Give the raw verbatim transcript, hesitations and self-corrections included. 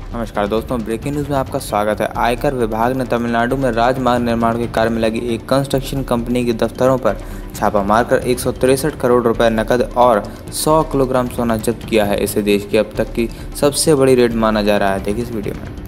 नमस्कार दोस्तों, breaking news में आपका स्वागत है। आयकर विभाग ने तमिलनाडु में राजमार्ग निर्माण के कार्य में लगी एक कंस्ट्रक्शन कंपनी के दफ्तरों पर छापा मारकर एक सौ तिरसठ करोड़ रुपए नकद और सौ किलोग्राम सोना जब्त किया है। इसे देश की अब तक की सबसे बड़ी रेड माना जा रहा है। देखिए इस वीडियो में।